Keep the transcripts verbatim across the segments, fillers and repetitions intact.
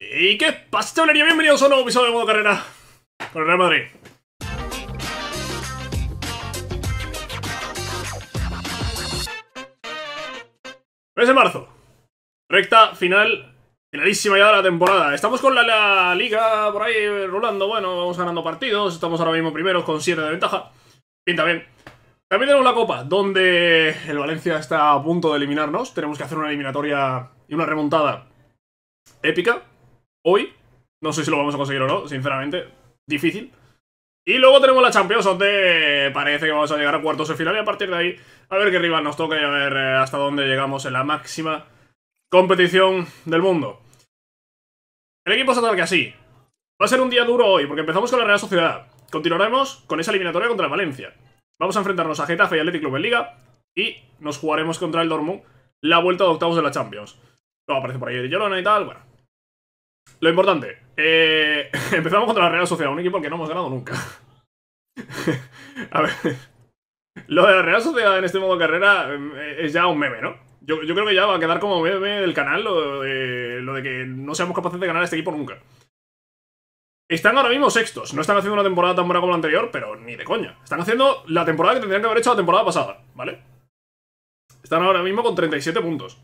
¿Y qué pasa, chavalería? Bienvenidos a un nuevo episodio de Modo Carrera con el Real Madrid. Mes de marzo, recta final, finalísima ya de la temporada. Estamos con la, la liga por ahí rolando. Bueno, vamos ganando partidos. Estamos ahora mismo primeros con siete de ventaja. Pinta bien. También tenemos la Copa, donde el Valencia está a punto de eliminarnos. Tenemos que hacer una eliminatoria y una remontada épica hoy. No sé si lo vamos a conseguir o no, sinceramente. Difícil. Y luego tenemos la Champions, donde parece que vamos a llegar a cuartos de final. Y a partir de ahí, a ver qué rival nos toca y a ver eh, hasta dónde llegamos en la máxima competición del mundo. El equipo está tal que así. Va a ser un día duro hoy, porque empezamos con la Real Sociedad. Continuaremos con esa eliminatoria contra el Valencia. Vamos a enfrentarnos a Getafe y Athletic Club en Liga. Y nos jugaremos contra el Dortmund la vuelta de octavos de la Champions. Luego aparece por ahí el Girona y tal, bueno. Lo importante, eh, empezamos contra la Real Sociedad, un equipo al que no hemos ganado nunca. A ver, lo de la Real Sociedad en este modo carrera eh, es ya un meme, ¿no? Yo, yo creo que ya va a quedar como meme del canal lo de, lo de que no seamos capaces de ganar a este equipo nunca. Están ahora mismo sextos, no están haciendo una temporada tan buena como la anterior, pero ni de coña. Están haciendo la temporada que tendrían que haber hecho la temporada pasada, ¿vale? Están ahora mismo con treinta y siete puntos.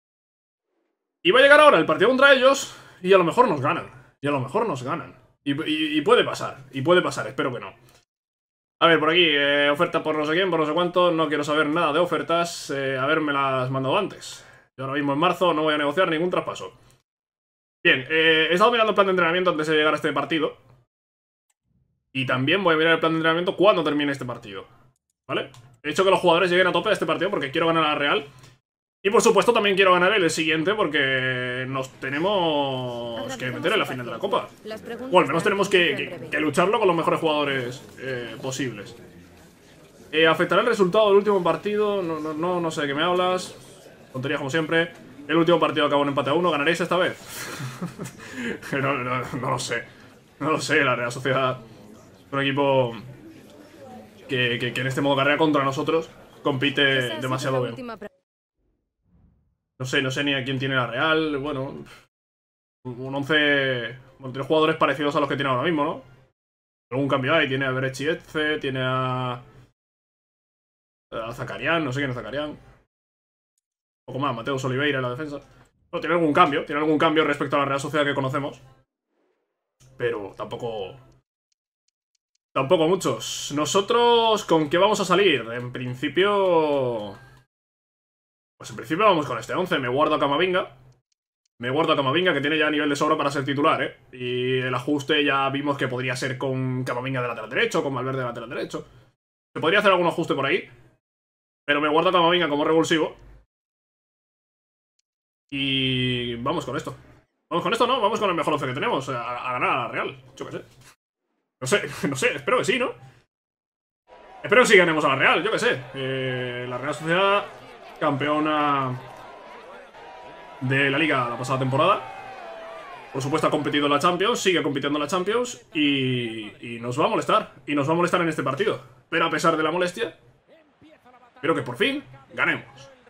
Y va a llegar ahora el partido contra ellos y a lo mejor nos ganan. Y a lo mejor nos ganan. Y, y, y puede pasar, y puede pasar, espero que no. A ver, por aquí, eh, oferta por no sé quién, por no sé cuánto. No quiero saber nada de ofertas. Eh, haberme las mandado antes. Yo ahora mismo en marzo no voy a negociar ningún traspaso. Bien, eh, he estado mirando el plan de entrenamiento antes de llegar a este partido. Y también voy a mirar el plan de entrenamiento cuando termine este partido, ¿vale? He hecho que los jugadores lleguen a tope a este partido porque quiero ganar a la Real. Y por supuesto también quiero ganar el siguiente porque nos tenemos que meter en la final de la Copa. O al menos tenemos que, que, que lucharlo con los mejores jugadores eh, posibles. Eh, ¿Afectará el resultado del último partido? No, no, no, no sé de qué me hablas. Tonterías como siempre. El último partido acabó en empate a uno. ¿Ganaréis esta vez? no, no, no lo sé. No lo sé. La Real Sociedad es un equipo que, que, que en este modo carrera contra nosotros compite demasiado bien. No sé, no sé ni a quién tiene la Real. Bueno, un once... Bueno, tiene jugadores parecidos a los que tiene ahora mismo, ¿no? Algún cambio hay. Tiene a Berechietze, tiene a... A Zakarian, no sé quién es Zakarian. Un poco más, Mateus Oliveira en la defensa. No, tiene algún cambio. Tiene algún cambio respecto a la Real Sociedad que conocemos. Pero tampoco... Tampoco muchos. Nosotros, ¿con qué vamos a salir? En principio... Pues en principio vamos con este once. Me guardo a Camavinga. Me guardo a Camavinga, que tiene ya nivel de sobra para ser titular, ¿eh? Y el ajuste ya vimos que podría ser con Camavinga de lateral derecho, con Valverde de lateral derecho. Se podría hacer algún ajuste por ahí. Pero me guardo a Camavinga como revulsivo. Y vamos con esto. Vamos con esto, ¿no? Vamos con el mejor once que tenemos. A, a ganar a la Real. Yo qué sé. No sé, no sé. Espero que sí, ¿no? Espero que sí ganemos a la Real, yo qué sé. Eh, la Real Sociedad... Campeona de la Liga la pasada temporada. Por supuesto ha competido en la Champions. Sigue compitiendo en la Champions. Y, y nos va a molestar. Y nos va a molestar en este partido. Pero a pesar de la molestia, espero que por fin ganemos.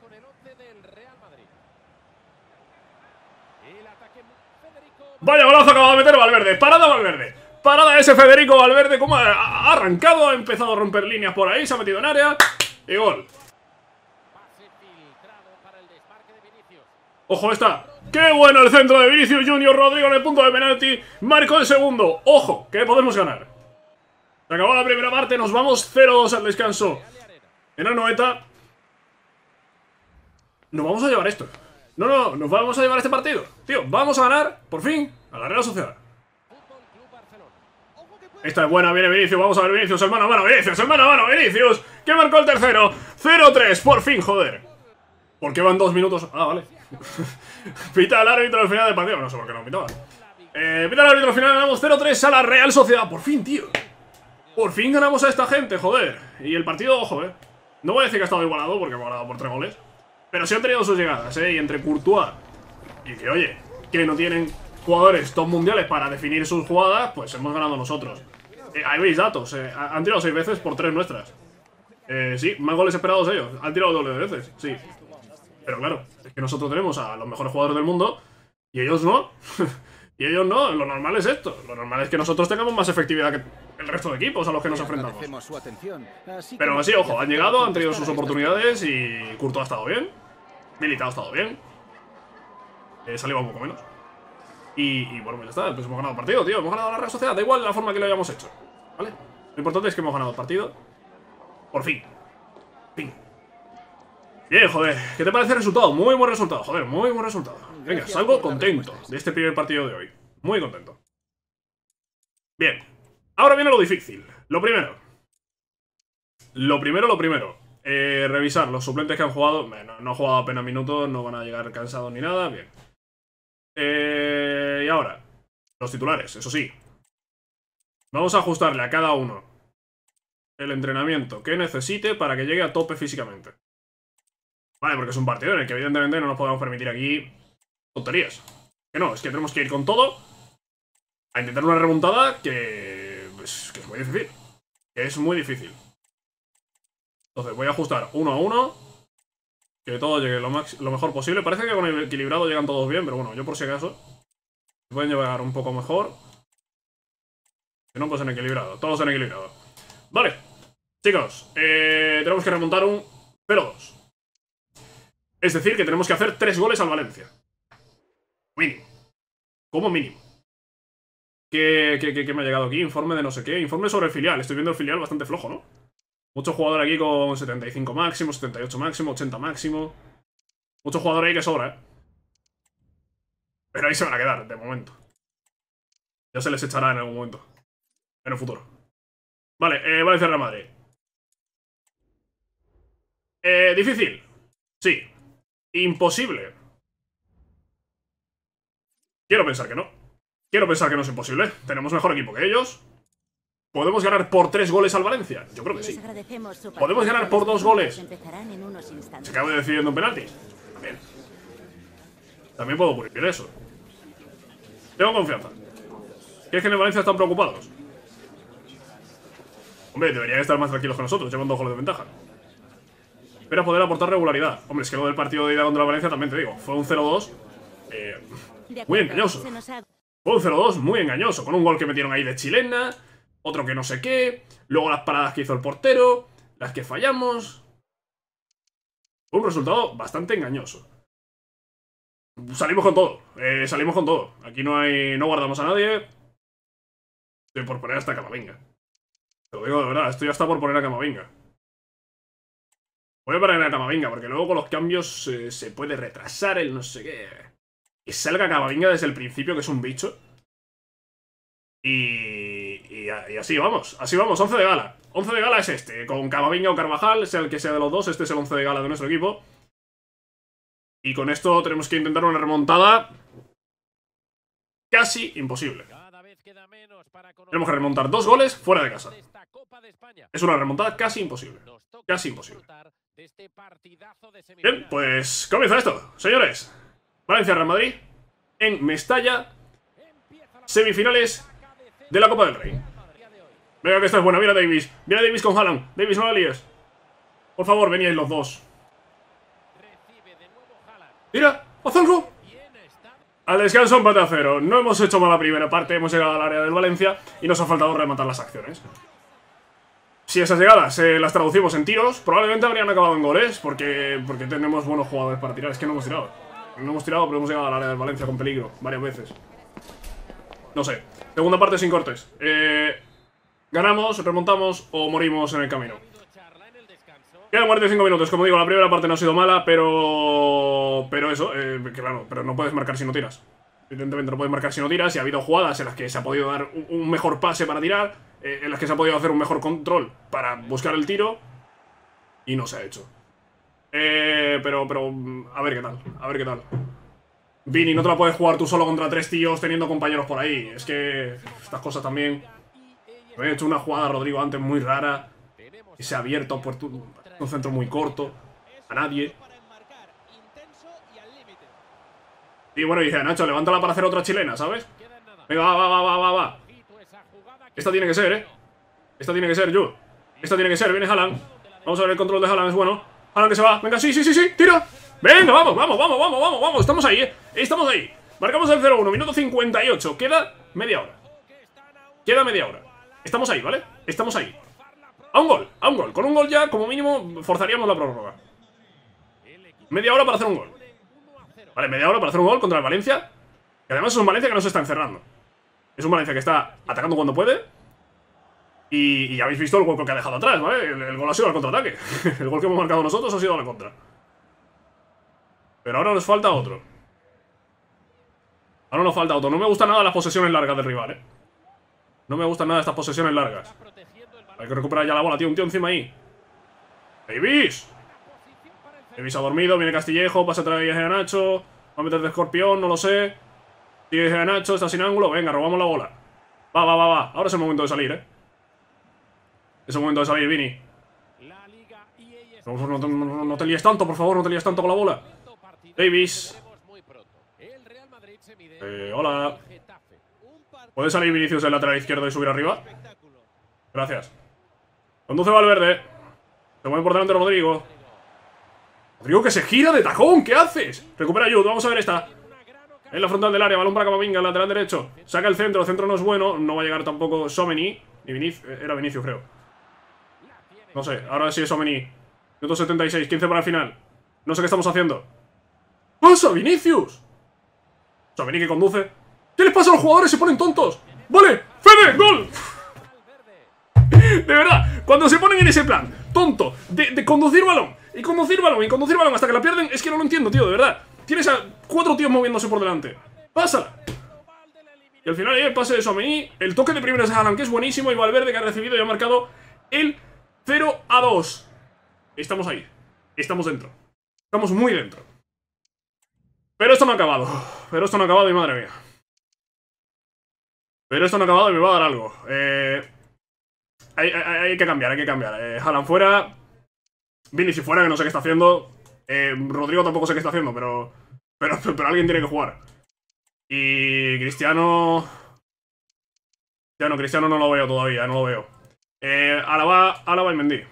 Vaya golazo acaba de meter Valverde. Parada Valverde. Parada ese Federico Valverde. Como ha, ha arrancado. Ha empezado a romper líneas por ahí. Se ha metido en área. Y gol. Ojo esta. ¡Qué bueno el centro de Vinicius Junior! Rodrigo en el punto de penalti. Marcó el segundo. ¡Ojo! Que podemos ganar. Se acabó la primera parte. Nos vamos cero dos al descanso. En el noventa. Nos vamos a llevar esto. No, no, nos vamos a llevar este partido. Tío, vamos a ganar, por fin, a la Real Sociedad. Esta es buena, viene Vinicius. Vamos a ver Vinicius, hermano, mano, Vinicius, hermano, mano, Vinicius. Que marcó el tercero. cero tres, por fin, joder. ¿Por qué van dos minutos? Ah, vale. Pita el árbitro al final del partido. No sé por qué no pitaba. Eh, pita el árbitro al final. Ganamos cero tres a la Real Sociedad. Por fin, tío. Por fin ganamos a esta gente, joder. Y el partido, ojo, eh. No voy a decir que ha estado igualado, porque ha igualado por tres goles. Pero sí han tenido sus llegadas, eh. Y entre Courtois y que, oye, que no tienen jugadores top mundiales para definir sus jugadas, pues hemos ganado nosotros. Eh, ahí veis datos. Eh. Han tirado seis veces por tres nuestras. Eh, sí, más goles esperados ellos. Han tirado doble de veces, sí. Pero claro, es que nosotros tenemos a los mejores jugadores del mundo y ellos no. Y ellos no, lo normal es esto. Lo normal es que nosotros tengamos más efectividad que el resto de equipos a los que nos enfrentamos. Pero así, ojo, han llegado, han tenido sus oportunidades y Courtois ha estado bien. Militao ha estado bien. Eh, salió un poco menos. Y, y bueno, pues ya está, pues hemos ganado el partido, tío. Hemos ganado la Real Sociedad, da igual la forma que lo hayamos hecho, ¿vale? Lo importante es que hemos ganado el partido. Por fin. Fin. Bien, joder, ¿qué te parece el resultado? Muy buen resultado, joder, muy buen resultado. Venga, salgo contento de este primer partido de hoy. Muy contento. Bien, ahora viene lo difícil. Lo primero. Lo primero, lo primero. Eh, revisar los suplentes que han jugado. Bueno, no han jugado apenas minutos, no van a llegar cansados ni nada. Bien. Eh, y ahora, los titulares, eso sí. Vamos a ajustarle a cada uno el entrenamiento que necesite para que llegue a tope físicamente. Vale, porque es un partido en el que evidentemente no nos podemos permitir aquí tonterías. Que no, es que tenemos que ir con todo a intentar una remontada que, pues, que es muy difícil. Que es muy difícil. Entonces voy a ajustar uno a uno. Que todo llegue lo, max lo mejor posible. Parece que con el equilibrado llegan todos bien, pero bueno, yo por si acaso pueden llegar un poco mejor. Si no, pues en equilibrado. Todos en equilibrado. Vale, chicos, eh, tenemos que remontar un cero dos. Es decir, que tenemos que hacer tres goles al Valencia. Mínimo. Como mínimo. ¿Qué, qué, qué, qué me ha llegado aquí? Informe de no sé qué. Informe sobre el filial. Estoy viendo el filial bastante flojo, ¿no? Muchos jugadores aquí con setenta y cinco máximo, setenta y ocho máximo, ochenta máximo. Muchos jugadores ahí que sobra, ¿eh? Pero ahí se van a quedar, de momento. Ya se les echará en algún momento. En el futuro. Vale, eh, Valencia Real Madrid. Eh, difícil. Sí. Imposible. Quiero pensar que no. Quiero pensar que no es imposible. Tenemos mejor equipo que ellos. ¿Podemos ganar por tres goles al Valencia? Yo creo que sí. ¿Podemos ganar por dos goles? Se acaba decidiendo en penaltis. Bien. También puedo ocurrir eso. Tengo confianza. ¿Qué es que en el Valencia están preocupados? Hombre, deberían estar más tranquilos que nosotros. Llevan dos goles de ventaja. Espera poder aportar regularidad. Hombre, es que lo del partido de ida contra la Valencia también te digo. Fue un cero dos. Eh, muy engañoso. Fue un cero dos muy engañoso. Con un gol que metieron ahí de chilena. Otro que no sé qué. Luego las paradas que hizo el portero. Las que fallamos. Fue un resultado bastante engañoso. Salimos con todo. Eh, salimos con todo. Aquí no hay. No guardamos a nadie. Estoy por poner hasta Camavinga. Te lo digo de verdad. Estoy hasta por poner a Camavinga. Voy a poner a Camavinga porque luego con los cambios eh, se puede retrasar el no sé qué. Que salga Camavinga desde el principio, que es un bicho. Y, y, y así vamos, así vamos, once de gala. once de gala es este, con Camavinga o Carvajal, sea el que sea de los dos, este es el once de gala de nuestro equipo. Y con esto tenemos que intentar una remontada casi imposible. Tenemos que remontar dos goles fuera de casa. Es una remontada casi imposible. Casi imposible. Bien, pues comienza esto, señores. Valencia Real Madrid en Mestalla. Semifinales de la Copa del Rey. Venga, que esta es buena. Mira Davis. Mira Davis con Haaland. Davis, no la líes. Por favor, veníais los dos. Mira, Ozango. Al descanso, empate a cero. No hemos hecho mala primera parte. Hemos llegado al área del Valencia y nos ha faltado rematar las acciones. Si esas llegadas eh, las traducimos en tiros, probablemente habrían acabado en goles. Porque, porque tenemos buenos jugadores para tirar. Es que no hemos tirado. No hemos tirado, pero hemos llegado al área del Valencia con peligro varias veces. No sé. Segunda parte sin cortes. Eh, ganamos, remontamos o morimos en el camino. Quedan cuarenta y cinco minutos. Como digo, la primera parte no ha sido mala, pero... Pero eso, eh, claro, pero no puedes marcar si no tiras. Evidentemente no puedes marcar si no tiras. Y ha habido jugadas en las que se ha podido dar un mejor pase para tirar. Eh, en las que se ha podido hacer un mejor control para buscar el tiro. Y no se ha hecho. Eh, pero, pero... A ver qué tal. A ver qué tal. Vini, no te la puedes jugar tú solo contra tres tíos teniendo compañeros por ahí. Es que estas cosas también... Me he hecho una jugada a Rodrigo antes muy rara. Y se ha abierto por un centro muy corto. A nadie. Y bueno, dije, Nacho, levántala para hacer otra chilena, ¿sabes? Venga, va, va, va, va, va, va. Esta tiene que ser, ¿eh? Esta tiene que ser, yo. Esta tiene que ser, viene Haaland. Vamos a ver el control de Haaland, es bueno. Haaland que se va, venga, sí, sí, sí, sí, tira. Venga, vamos, vamos, vamos, vamos, vamos, vamos. Estamos ahí, ¿eh? Estamos ahí. Marcamos el cero uno, minuto cincuenta y ocho. Queda media hora. Queda media hora. Estamos ahí, ¿vale? Estamos ahí. A un gol, a un gol. Con un gol ya, como mínimo, forzaríamos la prórroga. Media hora para hacer un gol. Vale, media hora para hacer un gol contra el Valencia. Que además es un Valencia que no se está encerrando. Es un Valencia que está atacando cuando puede. Y, y ya habéis visto el gol que ha dejado atrás, ¿vale? El, el gol ha sido al contraataque. El gol que hemos marcado nosotros ha sido a la contra. Pero ahora nos falta otro. Ahora nos falta otro. No me gustan nada las posesiones largas del rival, ¿eh? No me gustan nada estas posesiones largas. Hay que recuperar ya la bola, tío. Un tío encima ahí. ¡Davis! Davis ha dormido. Viene Castillejo. Pasa otra vez a Nacho. Va a meter de escorpión, no lo sé. Sigue a Nacho. Está sin ángulo. Venga, robamos la bola. Va, va, va, va. Ahora es el momento de salir, ¿eh? Es el momento de salir, Vini. No, no, no, no, no te líes tanto, por favor. No te líes tanto con la bola. Davis. Eh, hola. ¿Puede salir Vinicius del lateral izquierdo y subir arriba? Gracias. Conduce Valverde. Se mueve por delante Rodrigo. Rodrigo que se gira de tacón. ¿Qué haces? Recupera Jude. Vamos a ver esta. En la frontal del área. Balón para Camavinga. El lateral derecho. Saca el centro. El centro no es bueno. No va a llegar tampoco Someni. Ni Vinicius. Era Vinicius, creo. No sé. Ahora sí es Someni. Minuto setenta y seis. quince para el final. No sé qué estamos haciendo. ¡Pasa, Vinicius! Someni que conduce. ¿Qué les pasa a los jugadores? Se ponen tontos. ¡Vale! ¡Fede! ¡Gol! De verdad, cuando se ponen en ese plan tonto de, de conducir balón y conducir balón y conducir balón hasta que la pierden, es que no lo entiendo, tío, de verdad. Tienes a cuatro tíos moviéndose por delante. ¡Pásala! Y al final ahí el pase de Someni. El toque de primeras de Haaland, que es buenísimo. Y Valverde, que ha recibido y ha marcado el cero a dos. Estamos ahí. Estamos dentro. Estamos muy dentro. Pero esto no ha acabado. Pero esto no ha acabado y madre mía. Pero esto no ha acabado y me va a dar algo. Eh... Hay, hay, hay que cambiar, hay que cambiar. Eh, Haaland fuera. Vini si fuera, que no sé qué está haciendo. Eh, Rodrigo tampoco sé qué está haciendo, pero, pero pero alguien tiene que jugar. Y Cristiano... Cristiano, Cristiano no lo veo todavía, no lo veo. Eh, Alaba, Alaba y Mendy.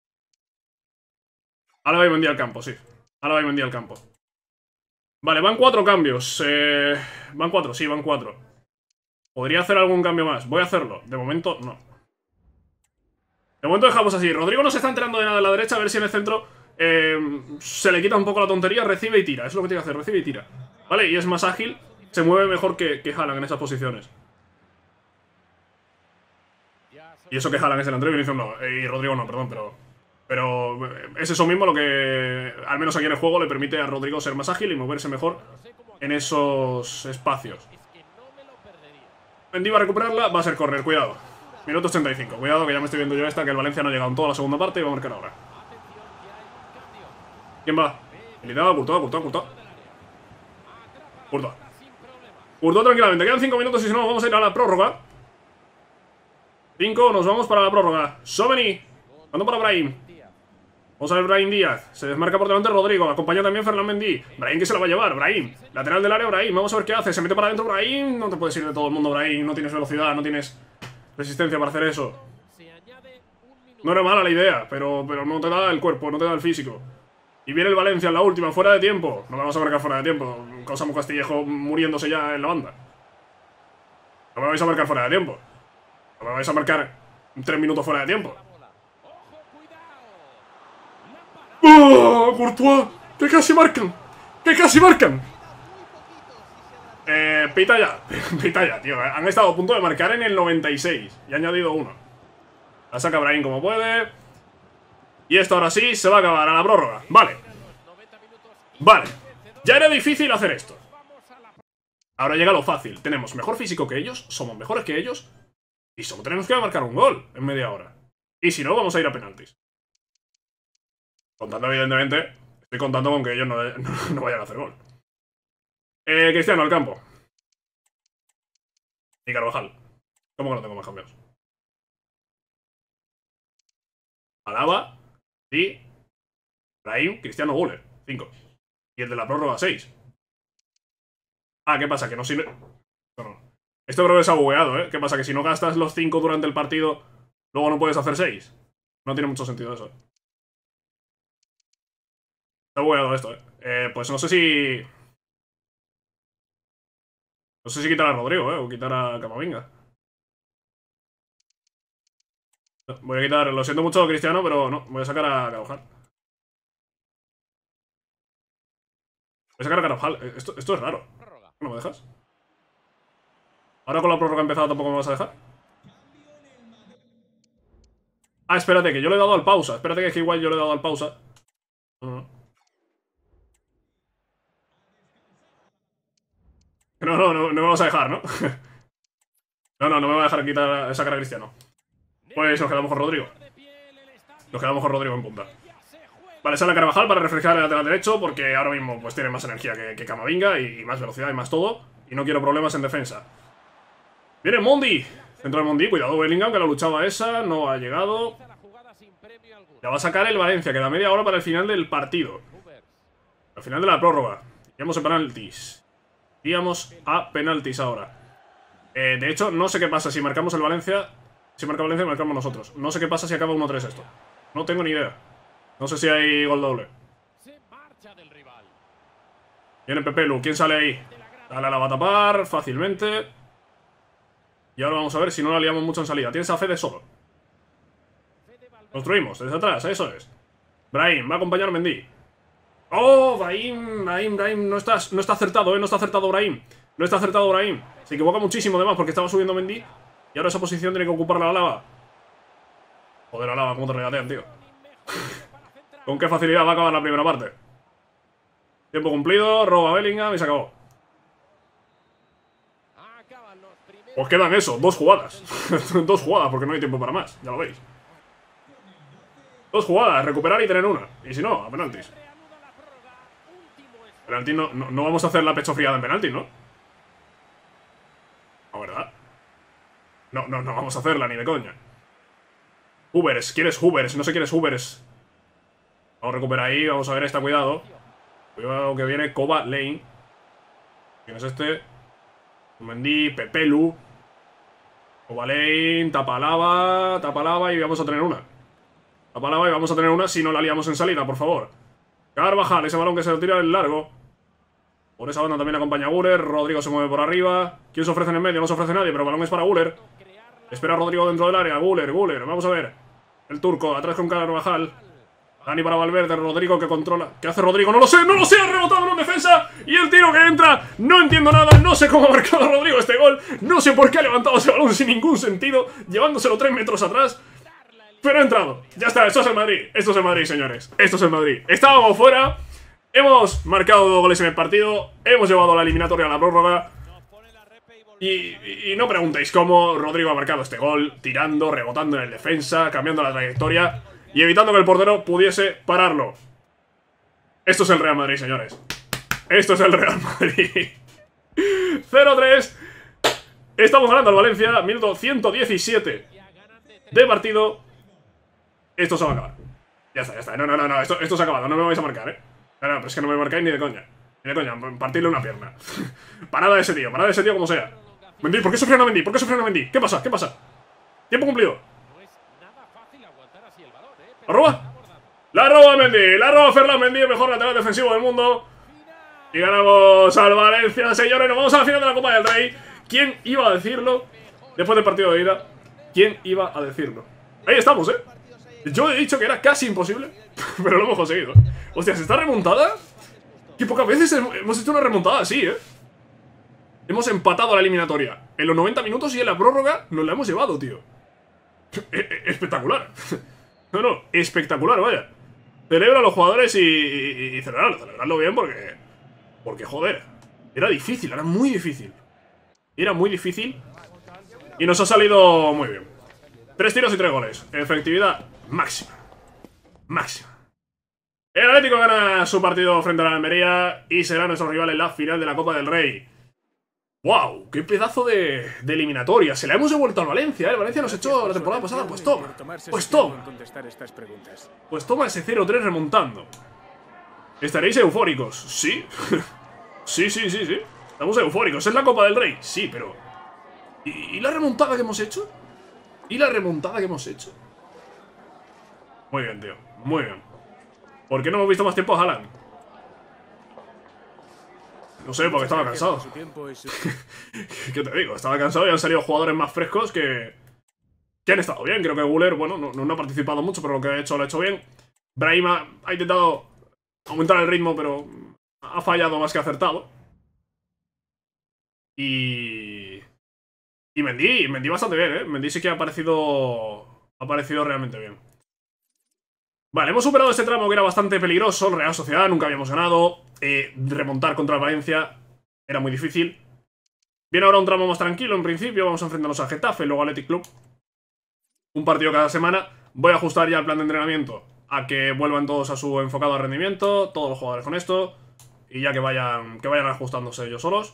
Alaba y Mendy al campo, sí. Alaba y Mendy al campo. Vale, van cuatro cambios. Eh, van cuatro, sí, van cuatro. Podría hacer algún cambio más. Voy a hacerlo. De momento, no. De momento dejamos así. Rodrigo no se está enterando de nada en la derecha. A ver si en el centro eh, se le quita un poco la tontería. Recibe y tira. Eso es lo que tiene que hacer. Recibe y tira. Vale, y es más ágil. Se mueve mejor que, que Haaland en esas posiciones. Y eso que Haaland es el André y Vinicius no. Eh, y Rodrigo no, perdón, pero... Pero es eso mismo lo que, al menos aquí en el juego, le permite a Rodrigo ser más ágil y moverse mejor en esos espacios. Mendy va a recuperarla. Va a ser correr, cuidado. Minuto ochenta y cinco. Cuidado que ya me estoy viendo yo esta, que el Valencia no ha llegado en toda la segunda parte y va a marcar ahora. ¿Quién va? Militado, Courtois, Courtois, Courtois. Courtois. Courtois tranquilamente. Quedan cinco minutos y si no, vamos a ir a la prórroga. cinco, nos vamos para la prórroga. Someni. Mando para Brahim. Vamos a ver Brahim Díaz. Se desmarca por delante Rodrigo. Acompaña también Ferland Mendy. Brahim que se la va a llevar. Brahim. Lateral del área, Brahim. Vamos a ver qué hace. Se mete para adentro Brahim. No te puedes ir de todo el mundo, Brahim. No tienes velocidad, no tienes resistencia para hacer eso. No era mala la idea, pero, pero no te da el cuerpo, no te da el físico. Y viene el Valencia en la última, fuera de tiempo. No me vamos a marcar fuera de tiempo. Causamos Castillejo muriéndose ya en la banda. No me vais a marcar fuera de tiempo. No me vais a marcar tres minutos fuera de tiempo. ¡Oh, Courtois! ¡Que casi marcan! ¡Que casi marcan! Eh, pita ya. Pita ya, tío. Han estado a punto de marcar en el noventa y seis. Y ha añadido uno. La saca Brahim como puede. Y esto ahora sí se va a acabar a la prórroga. Vale. Vale. Ya era difícil hacer esto. Ahora llega lo fácil. Tenemos mejor físico que ellos. Somos mejores que ellos. Y solo tenemos que marcar un gol en media hora. Y si no, vamos a ir a penaltis. Contando, evidentemente, estoy contando con que ellos no, no, no vayan a hacer gol. Eh, Cristiano, al campo. Y Carvajal. ¿Cómo que no tengo más cambios? Alaba. Y... Brahim, Cristiano, Guller. cinco. Y el de la prórroga, seis. Ah, ¿qué pasa? Que no sirve... No, no. Esto creo que se ha bugueado, ¿eh? ¿Qué pasa? Que si no gastas los cinco durante el partido, luego no puedes hacer seis. No tiene mucho sentido eso. Está bugueado esto, ¿eh? eh pues no sé si... No sé si quitar a Rodrigo, eh, o quitar a Camavinga. Voy a quitar, lo siento mucho, Cristiano, pero no, voy a sacar a Carvajal. Voy a sacar a Carvajal. Esto, esto es raro. ¿No me dejas? Ahora con la prórroga empezada tampoco me vas a dejar. Ah, espérate, que yo le he dado al pausa. Espérate que es que igual yo le he dado al pausa. No, no. No, no, no, no me vas a dejar, ¿no? No, no, no me va a dejar quitar, sacar a Cristiano. Pues nos quedamos con Rodrigo. Nos quedamos con Rodrigo en punta. Vale, sale a Carvajal para refrescar el lateral derecho, porque ahora mismo pues tiene más energía que, que Camavinga y, y más velocidad y más todo. Y no quiero problemas en defensa. Viene Mondi. Centro de Mondi, cuidado Bellingham, que la luchaba esa, no ha llegado. Ya va a sacar el Valencia, queda media hora para el final del partido. Al final de la prórroga. Iríamos a penaltis. Iríamos a penaltis ahora. Eh, de hecho, no sé qué pasa si marcamos el Valencia. Si marca Valencia, marcamos nosotros. No sé qué pasa si acaba uno tres esto. No tengo ni idea. No sé si hay gol doble. Viene Pepelu, ¿quién sale ahí? Dale, la va a tapar fácilmente. Y ahora vamos a ver si no la liamos mucho en salida. Tienes a Fede solo. Construimos, desde atrás, eso es. Brahim, va a acompañar Mendy. ¡Oh! Brahim, Brahim, Brahim. No, estás, no está acertado, ¿eh? No está acertado Brahim. No está acertado Brahim. Se equivoca muchísimo además porque estaba subiendo Mendy. Y ahora esa posición tiene que ocuparla la lava. Joder, la lava, cómo te regatean, tío. Con qué facilidad va a acabar la primera parte. Tiempo cumplido, roba Bellingham y se acabó. Pues quedan eso, dos jugadas. Dos jugadas porque no hay tiempo para más, ya lo veis. Dos jugadas, recuperar y tener una. Y si no, a penaltis. Penaltis no, no, no vamos a hacer la pecho friada en penaltis, ¿no? No, ¿verdad? No, no, no vamos a hacerla ni de coña. Hoovers, ¿quieres Hoovers? No sé quién es Hoovers. Vamos a recuperar ahí, vamos a ver esta, cuidado. Cuidado que viene Koba Lane. ¿Quién es este? Mendy, Pepelu. Koba Lane, Tapalava, Tapalava y vamos a tener una. Tapalava y vamos a tener una si no la liamos en salida, por favor. Carvajal, ese balón que se lo tira en largo. Por esa banda también acompaña a Guller. Rodrigo se mueve por arriba. ¿Quién se ofrece en el medio? No se ofrece nadie, pero el balón es para Guller. Espera a Rodrigo dentro del área. Guller, Guller, vamos a ver. El turco, atrás con Carvajal. Dani para Valverde, Rodrigo que controla. ¿Qué hace Rodrigo? No lo sé, no lo sé, ha rebotado en defensa. Y el tiro que entra, no entiendo nada. No sé cómo ha marcado Rodrigo este gol. No sé por qué ha levantado ese balón sin ningún sentido, llevándoselo tres metros atrás. Pero ha entrado, ya está, esto es el Madrid. Esto es el Madrid, señores, esto es el Madrid. Estábamos fuera, hemos marcado dos goles en el partido. Hemos llevado a la eliminatoria a la prórroga. Y, y no preguntéis cómo Rodrigo ha marcado este gol, tirando, rebotando en el defensa, cambiando la trayectoria y evitando que el portero pudiese pararlo. Esto es el Real Madrid, señores. Esto es el Real Madrid. cero tres. Estamos ganando al Valencia. Minuto ciento diecisiete de partido. Esto se va a acabar. Ya está, ya está. No, no, no, no. Esto, esto se ha acabado. No me vais a marcar, eh. No, no, pero es que no me marcáis ni de coña. Ni de coña. Partirle una pierna. Parada de ese tío. Parada de ese tío como sea. Mendy, ¿por qué se frena Mendy? ¿Por qué se frena Mendy? ¿Qué pasa? ¿Qué pasa? Tiempo cumplido. ¿La roba? La roba Mendy. La roba Ferland Mendy, el mejor lateral defensivo del mundo. Y ganamos al Valencia, señores. Nos vamos a la final de la Copa del Rey. ¿Quién iba a decirlo? Después del partido de ida. ¿Quién iba a decirlo? Ahí estamos, eh. Yo he dicho que era casi imposible, pero lo hemos conseguido. Hostias, ¿esta remontada? Que pocas veces hemos hecho una remontada así, eh. Hemos empatado la eliminatoria en los noventa minutos y en la prórroga nos la hemos llevado, tío. Espectacular. No, no, espectacular, vaya. Celebra a los jugadores y, y, y celebrarlo, celebrarlo bien porque... Porque, joder, era difícil, era muy difícil. Era muy difícil y nos ha salido muy bien. Tres tiros y tres goles. Efectividad máxima. Máxima. El Atlético gana su partido frente a la Almería y será nuestro rival en la final de la Copa del Rey. ¡Wow! ¡Qué pedazo de, de eliminatoria! Se la hemos devuelto al Valencia, ¿eh? El Valencia nos echó la temporada pasada. Pues toma. Pues toma. Pues toma ese cero tres remontando. ¿Estaréis eufóricos? Sí. Sí, sí, sí, sí. Estamos eufóricos. ¿Es la Copa del Rey? Sí, pero... ¿Y, ¿Y la remontada que hemos hecho? ¿Y la remontada que hemos hecho? Muy bien, tío. Muy bien. ¿Por qué no hemos visto más tiempo a Haaland? No sé, porque estaba cansado. ¿Qué te digo? Estaba cansado y han salido jugadores más frescos que... que han estado bien. Creo que Guller, bueno, no, no ha participado mucho, pero lo que ha hecho lo ha hecho bien. Brahim ha, ha intentado aumentar el ritmo, pero ha fallado más que acertado. Y... Y Mendy, Mendy bastante bien, ¿eh? Mendy sí que ha parecido... Ha parecido realmente bien. Vale, hemos superado este tramo que era bastante peligroso. El Real Sociedad, nunca habíamos ganado. Eh, remontar contra el Valencia era muy difícil. Viene ahora un tramo más tranquilo en principio. Vamos a enfrentarnos a Getafe, luego Athletic Club. Un partido cada semana. Voy a ajustar ya el plan de entrenamiento a que vuelvan todos a su enfocado al rendimiento. Todos los jugadores con esto. Y ya que vayan, que vayan ajustándose ellos solos.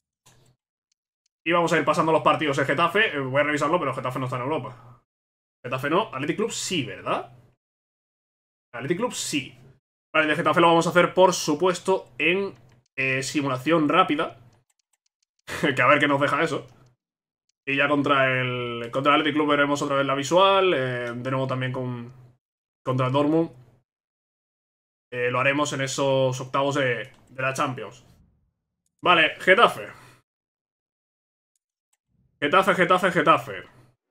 Y vamos a ir pasando los partidos en Getafe. Eh, voy a revisarlo, pero Getafe no está en Europa. Getafe no. Athletic Club sí, ¿verdad? Athletic Club sí. Vale, de Getafe lo vamos a hacer, por supuesto, en eh, simulación rápida. Que a ver qué nos deja eso. Y ya contra el contra el Athletic Club veremos otra vez la visual. Eh, de nuevo también con contra el Dortmund. Eh, lo haremos en esos octavos de, de la Champions. Vale, Getafe. Getafe, Getafe, Getafe.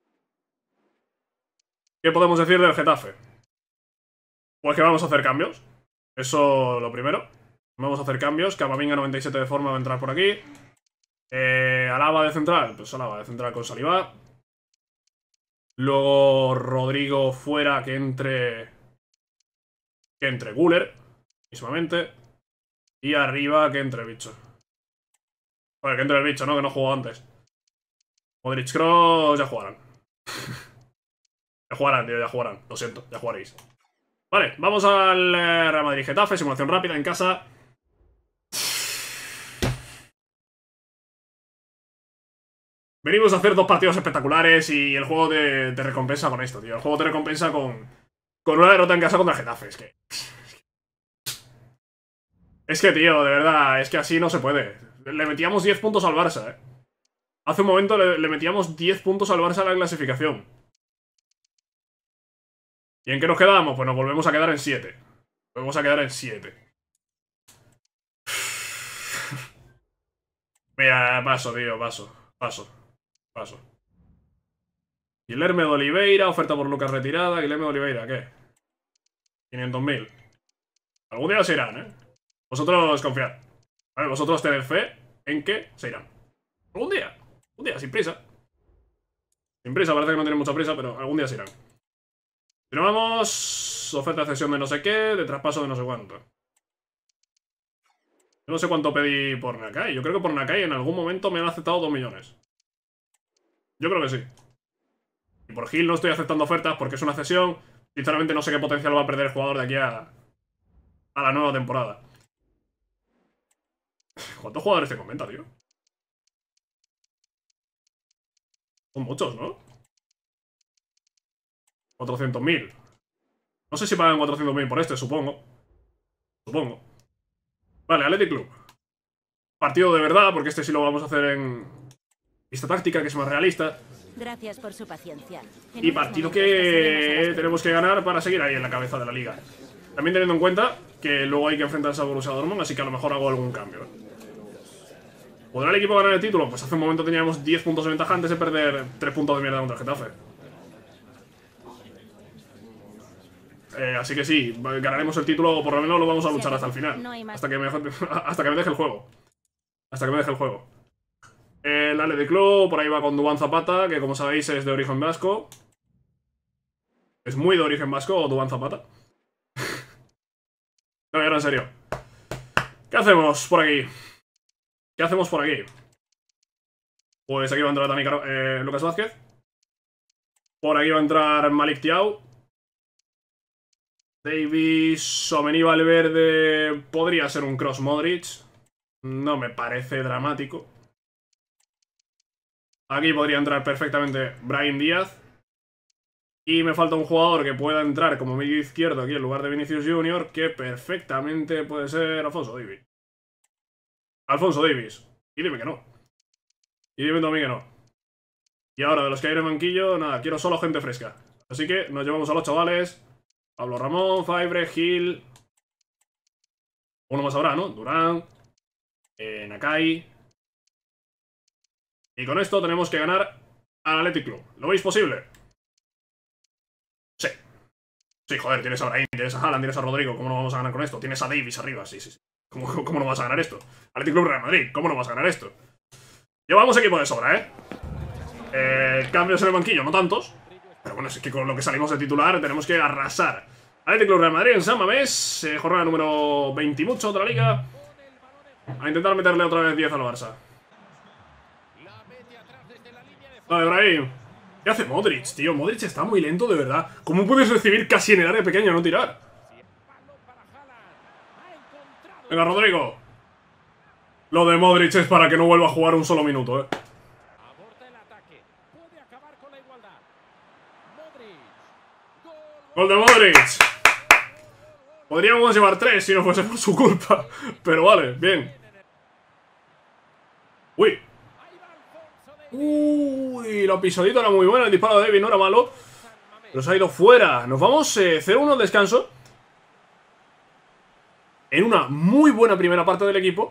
¿Qué podemos decir del Getafe? Pues que vamos a hacer cambios. Eso lo primero. Vamos a hacer cambios. Camavinga noventa y siete de forma va a entrar por aquí. Eh, Alaba de central. Pues Alaba de central con Saliba. Luego Rodrigo fuera, que entre... Que entre Guller. Mismamente. Y arriba que entre el bicho. Joder, que entre el bicho, ¿no? Que no jugó antes. Modric, Kroos ya jugarán. Ya jugarán, tío, ya jugarán. Lo siento, ya jugaréis. Vale, vamos al eh, Real Madrid Getafe. Simulación rápida en casa. Venimos a hacer dos partidos espectaculares y el juego te, te recompensa con esto, tío. El juego te recompensa con, con una derrota en casa contra el Getafe. Es que... Es que, tío, de verdad, es que así no se puede. Le metíamos diez puntos al Barça, eh. Hace un momento le, le metíamos diez puntos al Barça en la clasificación. ¿Y en qué nos quedamos? Pues nos volvemos a quedar en siete. Volvemos a quedar en siete. Mira, paso, tío, paso. Paso. Paso. Guilherme de Oliveira, oferta por Lucas retirada. Guilherme de Oliveira, ¿qué? quinientos mil. Algún día se irán, ¿eh? Vosotros confiad. Vale, vosotros tened fe en que se irán. Algún día. Un día, sin prisa. Sin prisa, parece que no tienen mucha prisa, pero algún día se irán. Continuamos. Oferta de cesión de no sé qué, de traspaso de no sé cuánto. Yo no sé cuánto pedí por Nakai. Yo creo que por Nakai en algún momento me han aceptado dos millones. Yo creo que sí. Y por Gil no estoy aceptando ofertas porque es una cesión. Sinceramente no sé qué potencial va a perder el jugador de aquí a, a la nueva temporada. ¿Cuántos jugadores te comenta, tío? Son muchos, ¿no? cuatrocientos mil. No sé si pagan cuatrocientos mil por este, supongo. Supongo. Vale, Athletic Club. Partido de verdad, porque este sí lo vamos a hacer en esta táctica, que es más realista. Gracias por su paciencia. Y partido que tenemos que ganar para seguir ahí en la cabeza de la liga. También teniendo en cuenta que luego hay que enfrentarse a Borussia Dortmund, así que a lo mejor hago algún cambio. ¿Podrá el equipo ganar el título? Pues hace un momento teníamos diez puntos de ventaja antes de perder tres puntos de mierda contra el Getafe. Eh, así que sí, ganaremos el título, o por lo menos lo vamos a luchar hasta el final. Hasta que me, hasta que me deje el juego. Hasta que me deje el juego. El Athletic Club, por ahí va con Duván Zapata, que como sabéis es de origen vasco. Es muy de origen vasco, Duván Zapata. No, ahora en serio. ¿Qué hacemos por aquí? ¿Qué hacemos por aquí? Pues aquí va a entrar Dani Caro eh, Lucas Vázquez. Por aquí va a entrar Malik Thiaw. Davis, Tchouaméni, Valverde. Podría ser un Kroos Modric. No me parece dramático. Aquí podría entrar perfectamente Brahim Díaz. Y me falta un jugador que pueda entrar como medio izquierdo aquí en lugar de Vinicius Junior, que perfectamente puede ser Alfonso Davies. Alfonso Davies. Y dime que no. Y dime también que no. Y ahora, de los que hay en el banquillo, nada, quiero solo gente fresca. Así que nos llevamos a los chavales. Pablo Ramón, Fabre, Gil. Uno más habrá, ¿no? Durán. Eh, Nakai. Y con esto tenemos que ganar al Athletic Club. ¿Lo veis posible? Sí. Sí, joder, tienes a Brahim, tienes a Haaland, tienes a Rodrigo. ¿Cómo no vamos a ganar con esto? Tienes a Davis arriba, sí, sí, sí. ¿Cómo, cómo no vas a ganar esto? Athletic Club Real Madrid, ¿cómo no vas a ganar esto? Llevamos equipo de sobra, ¿eh? eh cambios en el banquillo, no tantos. Pero bueno, es que con lo que salimos de titular tenemos que arrasar. Athletic Club Real Madrid en San Mamés, eh, jornada número veinte y mucho, otra liga. A intentar meterle otra vez diez al Barça. Vale, Brahim. ¿Qué hace Modric, tío? Modric está muy lento, de verdad. ¿Cómo puedes recibir casi en el área pequeña y no tirar? Venga, Rodrigo. Lo de Modric es para que no vuelva a jugar un solo minuto, eh. Gol de Modric. Podríamos llevar tres si no fuese por su culpa. Pero vale, bien. Uy. Uy, la pisadita era muy buena. El disparo de David no era malo. Pero se ha ido fuera. Nos vamos eh, cero uno al descanso. En una muy buena primera parte del equipo.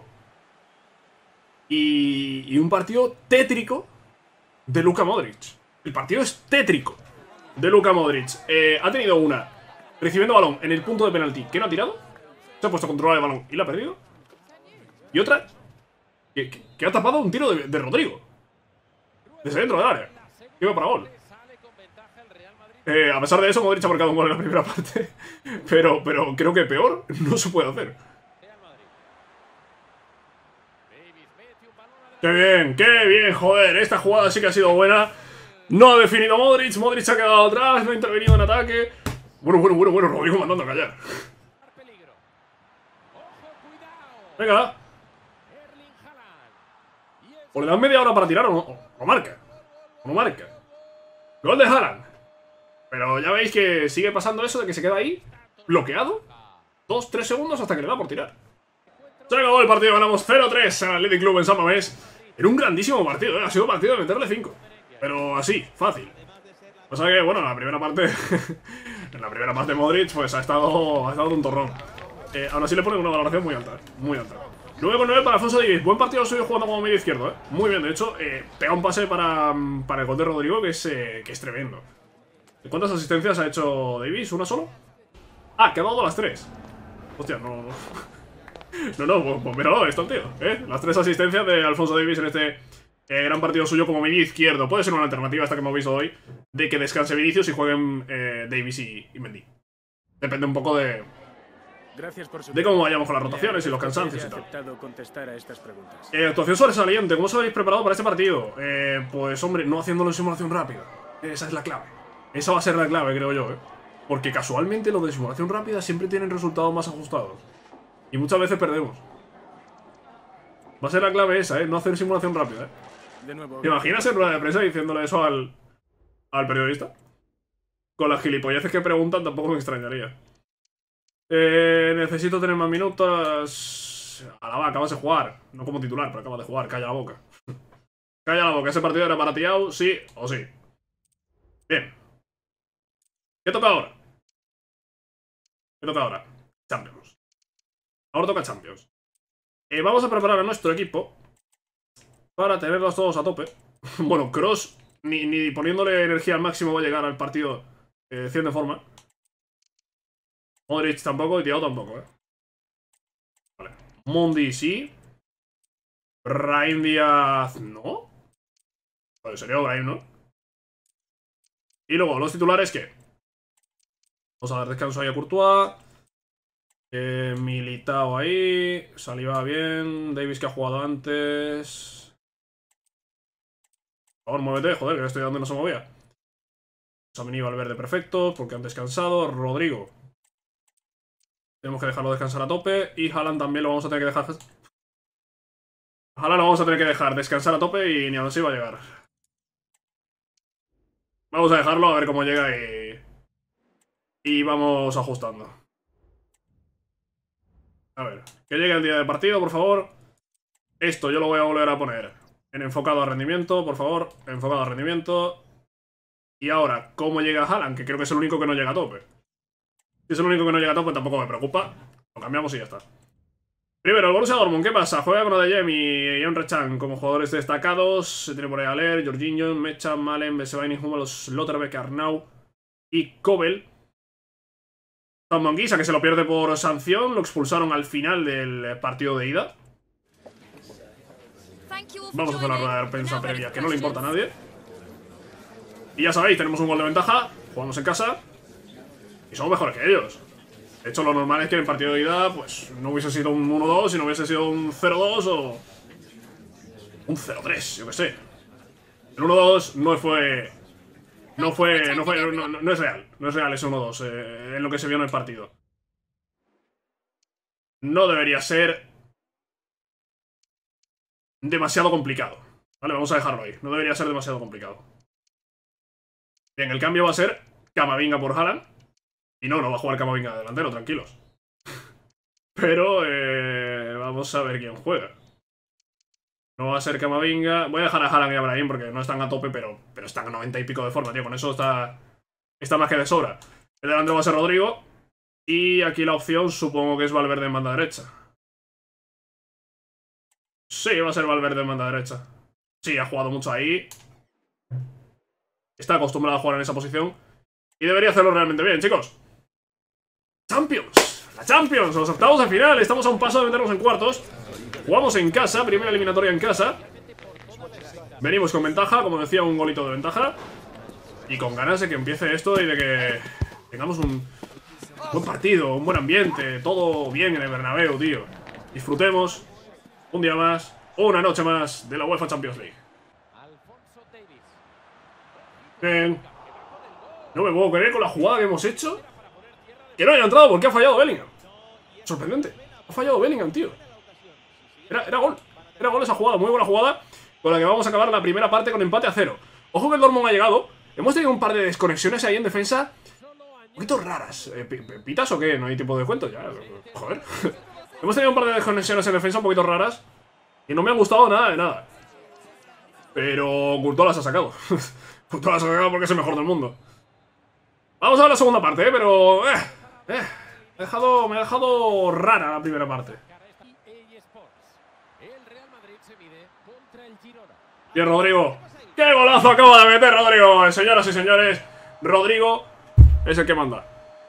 Y, y un partido tétrico de Luka Modric. El partido es tétrico de Luka Modric. eh, Ha tenido una recibiendo balón en el punto de penalti que no ha tirado. Se ha puesto a controlar el balón y la ha perdido. Y otra que, que, que ha tapado un tiro de, de Rodrigo desde dentro del área. Que iba para gol. eh, A pesar de eso, Modric ha marcado un gol en la primera parte. Pero, pero creo que peor no se puede hacer. ¡Qué bien! ¡Qué bien! Joder, esta jugada sí que ha sido buena. No ha definido Modric. Modric se ha quedado atrás. No ha intervenido en ataque. Bueno, bueno, bueno, bueno. Rodrigo mandando a callar. Venga. O le dan media hora para tirar o no. O no marca. O no marca. Gol de Haaland. Pero ya veis que sigue pasando eso de que se queda ahí bloqueado. Dos, tres segundos hasta que le da por tirar. Se acabó el partido, ganamos cero tres al Athletic Club en San Mamés. Era un grandísimo partido, ¿eh? Ha sido partido de meterle cinco. Pero así, fácil. O sea que, bueno, en la primera parte en la primera parte Modric pues ha estado, ha estado de un torrón. eh, Aún así le ponen una valoración muy alta, ¿eh? Muy alta. nueve con nueve para Alfonso Davies. Buen partido suyo jugando como medio izquierdo, ¿eh? Muy bien, de hecho, eh, pega un pase para, para el gol de Rodrigo que es, eh, que es tremendo. ¿Cuántas asistencias ha hecho Davies? ¿Una solo? Ah, que ha dado las tres. Hostia, no, no. No, no, pues, pues míralo, esto, tío, ¿eh? Las tres asistencias de Alfonso Davies en este eh, gran partido suyo como medio izquierdo. Puede ser una alternativa esta que hemos visto hoy, de que descanse Vinicius y jueguen eh, Davies y, y Mendy. Depende un poco de Gracias por su de cómo vayamos con las rotaciones y los cansancios y tal. Contestar a estas preguntas. Eh, actuación sobresaliente. ¿Cómo os habéis preparado para este partido? Eh, pues hombre, no haciéndolo en simulación rápida. Esa es la clave. Esa va a ser la clave, creo yo, ¿eh? Porque casualmente los de simulación rápida siempre tienen resultados más ajustados. Y muchas veces perdemos. Va a ser la clave esa, ¿eh? No hacer simulación rápida, ¿eh? De nuevo, ¿Te imaginas en rueda de prensa diciéndole eso al, al periodista? Con las gilipolleces que preguntan tampoco me extrañaría. Eh, necesito tener más minutos. Alaba, acabas de jugar. No como titular, pero acabas de jugar. Calla la boca. Calla la boca. Ese partido era para Tiao, sí o sí. Bien. ¿Qué toca ahora? ¿Qué toca ahora? Champions. Ahora toca Champions. Eh, vamos a preparar a nuestro equipo para tenerlos todos a tope. Bueno, Kroos ni, ni poniéndole energía al máximo va a llegar al partido eh, cien de forma. Modric tampoco y Thiago tampoco, eh. Vale. Mundi sí. Brahim Díaz no. Pues sería Brahim, ¿no? Y luego, los titulares, ¿qué? Vamos a dar descanso ahí a Courtois. Eh, Militao ahí. Saliba bien. Davis que ha jugado antes. Por favor, muévete, joder, que estoy dando y no se movía. Samini y Valverde perfecto, porque han descansado. Rodrigo. Tenemos que dejarlo descansar a tope. Y Haaland también lo vamos a tener que dejar. Haaland lo vamos a tener que dejar descansar a tope y ni aún así va a llegar. Vamos a dejarlo a ver cómo llega y... Y vamos ajustando. A ver, que llegue el día del partido, por favor. Esto yo lo voy a volver a poner en enfocado a rendimiento, por favor. Enfocado a rendimiento. Y ahora, ¿cómo llega Haaland? Que creo que es el único que no llega a tope. Si es el único que no llega a tope, tampoco me preocupa. Lo cambiamos y ya está. Primero, el Borussia Dortmund, ¿qué pasa? Juega con Adeyemi y Emre Can como jugadores destacados. Se tiene por ahí a Aller, Jorginho, Mecha, Malen, Besebaini, Hummels, Lotterbeck, Arnau y Kobel. Manguisa, que se lo pierde por sanción. Lo expulsaron al final del partido de ida. Vamos a hacer la rueda de prensa previa, que no le importa a nadie. Y ya sabéis, tenemos un gol de ventaja. Jugamos en casa y somos mejores que ellos. De hecho, lo normal es que en el partido de ida pues no hubiese sido un uno dos, sino hubiese sido un cero dos o un cero tres, yo que sé. El uno dos no fue... No fue... No, fue no, no, no es real. No es real ese uno dos eh, en lo que se vio en el partido. No debería ser demasiado complicado. Vale, vamos a dejarlo ahí. No debería ser demasiado complicado. Bien, el cambio va a ser Camavinga por Haaland. Y no, no va a jugar Camavinga de delantero, tranquilos. Pero, eh, vamos a ver quién juega. No va a ser Camavinga. Voy a dejar a Haaland y a Brahim porque no están a tope, pero, pero están a noventa y pico de forma, tío. Con eso está, está más que de sobra. El delantero va a ser Rodrigo. Y aquí la opción supongo que es Valverde en banda derecha. Sí, va a ser Valverde en banda derecha. Sí, ha jugado mucho ahí. Está acostumbrado a jugar en esa posición. Y debería hacerlo realmente bien, chicos. Champions, la Champions, los octavos de final. Estamos a un paso de meternos en cuartos. Jugamos en casa, primera eliminatoria en casa. Venimos con ventaja, como decía, un golito de ventaja. Y con ganas de que empiece esto y de que tengamos un buen partido, un buen ambiente. Todo bien en el Bernabéu, tío. Disfrutemos un día más, una noche más de la UEFA Champions League. Bien. No me puedo creer con la jugada que hemos hecho que no haya entrado porque ha fallado Bellingham. Sorprendente. Ha fallado Bellingham, tío. Era, era gol. Era gol esa jugada. Muy buena jugada con la que vamos a acabar la primera parte con empate a cero. Ojo que el Dortmund ha llegado. Hemos tenido un par de desconexiones ahí en defensa un poquito raras. Eh, ¿Pitas o qué? No hay tiempo de cuento ya. Joder. Hemos tenido un par de desconexiones en defensa un poquito raras y no me ha gustado nada de nada. Pero Courtois las ha sacado. Courtois las ha sacado porque es el mejor del mundo. Vamos a ver la segunda parte, ¿eh? Pero... Eh, eh, me, ha dejado, me ha dejado rara la primera parte. Bien, Rodrigo. ¡Qué golazo acaba de meter Rodrigo! Señoras y señores, Rodrigo es el que manda.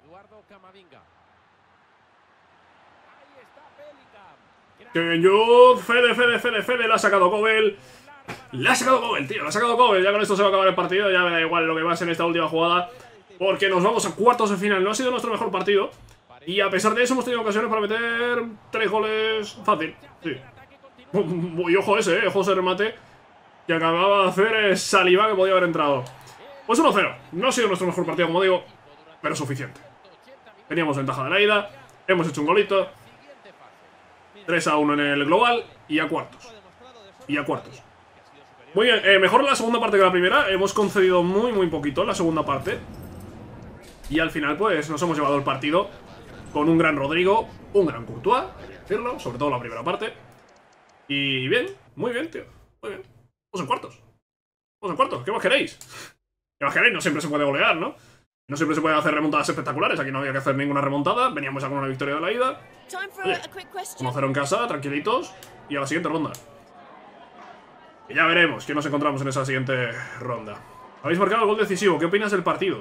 Que yo... Fede, Fede, Fede, Fede, la ha sacado Kobel. La ha sacado Kobel, tío, la ha sacado Kobel. Ya con esto se va a acabar el partido, ya me da igual lo que pase en esta última jugada. Porque nos vamos a cuartos de final. No ha sido nuestro mejor partido. Y a pesar de eso hemos tenido ocasiones para meter tres goles fácil. Sí. Y ojo ese, eh. Ojo ese remate que acababa de hacer Saliba, que podía haber entrado. Pues uno cero. No ha sido nuestro mejor partido, como digo, pero suficiente. Teníamos ventaja de la ida. Hemos hecho un golito. tres a uno en el global. Y a cuartos. Y a cuartos. Muy bien. Eh, mejor la segunda parte que la primera. Hemos concedido muy, muy poquito en la segunda parte. Y al final, pues, nos hemos llevado el partido con un gran Rodrigo, un gran Courtois, hay que decirlo, sobre todo la primera parte. Y bien, muy bien, tío, muy bien. Vamos en cuartos. Vamos en cuartos, ¿qué más queréis? ¿Qué más queréis? No siempre se puede golear, ¿no? No siempre se puede hacer remontadas espectaculares, aquí no había que hacer ninguna remontada, veníamos ya con una victoria de la ida. Oye, uno cero en casa, tranquilitos, y a la siguiente ronda. Y ya veremos qué nos encontramos en esa siguiente ronda. Habéis marcado el gol decisivo, ¿qué opinas del partido?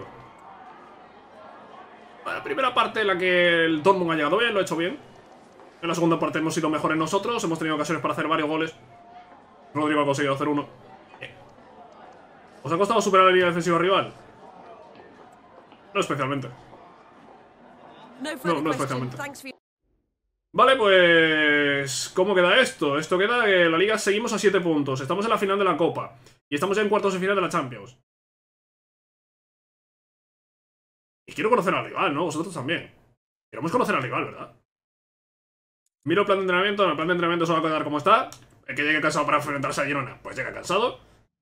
La primera parte en la que el Dortmund ha llegado bien, lo ha hecho bien. En la segunda parte hemos sido mejores nosotros, hemos tenido ocasiones para hacer varios goles. Rodrigo ha conseguido hacer uno. Bien. ¿Os ha costado superar la línea defensiva rival? No especialmente. No, no especialmente. Vale, pues... ¿cómo queda esto? Esto queda que la liga seguimos a siete puntos. Estamos en la final de la Copa. Y estamos ya en cuartos de final de la Champions. Y quiero conocer al rival, ¿no? Vosotros también. Queremos conocer al rival, ¿verdad? Miro el plan de entrenamiento. En el plan de entrenamiento se va a quedar como está. El que llegue cansado para enfrentarse a Girona, pues llega cansado.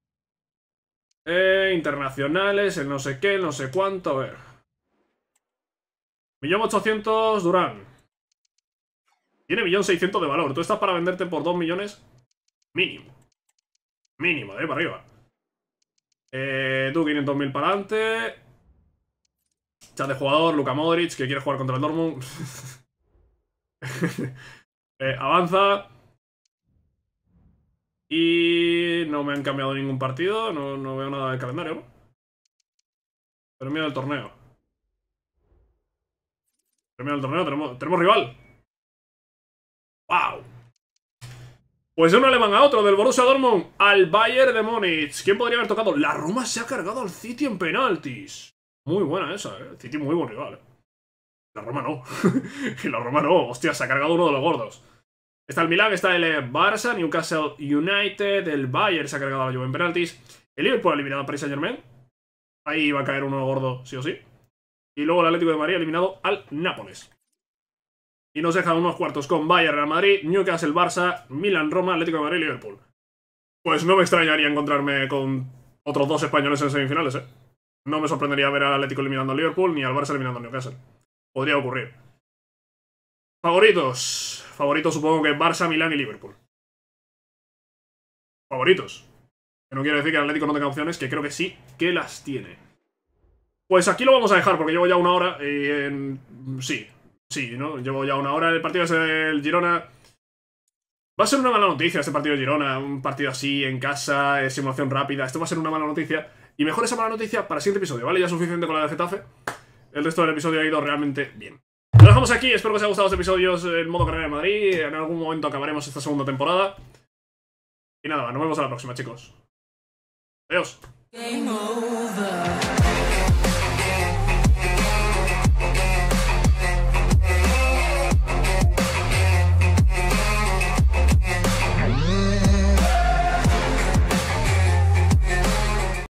Eh, internacionales, el no sé qué, el no sé cuánto. A ver. Millón ochocientos, Durán. Tiene millón seiscientos de valor. Tú estás para venderte por dos millones. Mínimo. Mínimo, de ahí para arriba. Eh, tú quinientos mil para adelante. Chat de jugador, Luka Modric, que quiere jugar contra el Dortmund. Eh, avanza. Y no me han cambiado ningún partido. No, no veo nada del calendario, ¿no? Pero mira el torneo. Pero mira el torneo, tenemos, tenemos rival. ¡Wow! Pues de un alemán a otro, del Borussia Dortmund al Bayern de Múnich. ¿Quién podría haber tocado? La Roma se ha cargado al City en penaltis. Muy buena esa, ¿eh? El City muy buen rival, ¿eh? La Roma no. Y la Roma no. Hostia, se ha cargado uno de los gordos. Está el Milan, está el Barça, Newcastle United, el Bayern se ha cargado a la Juve en penaltis. El Liverpool ha eliminado al Paris Saint-Germain. Ahí va a caer uno gordo, sí o sí. Y luego el Atlético de Madrid ha eliminado al Nápoles. Y nos dejan unos cuartos con Bayern, Real Madrid, Newcastle, Barça, Milan, Roma, Atlético de Madrid y Liverpool. Pues no me extrañaría encontrarme con otros dos españoles en semifinales, ¿eh? No me sorprendería ver al Atlético eliminando al Liverpool ni al Barça eliminando al Newcastle. Podría ocurrir. Favoritos. Favoritos supongo que Barça, Milán y Liverpool. Favoritos. Que no quiere decir que el Atlético no tenga opciones, que creo que sí que las tiene. Pues aquí lo vamos a dejar porque llevo ya una hora y en... Sí, sí, ¿no? Llevo ya una hora. El partido es el Girona. Va a ser una mala noticia este partido de Girona. Un partido así, en casa, simulación rápida. Esto va a ser una mala noticia. Y mejor esa mala noticia para el siguiente episodio, ¿vale? Ya es suficiente con la de Getafe. El resto del episodio ha ido realmente bien. Lo dejamos aquí, espero que os haya gustado este episodio en modo carrera de Madrid. En algún momento acabaremos esta segunda temporada. Y nada, nos vemos a la próxima, chicos. Adiós. Game over.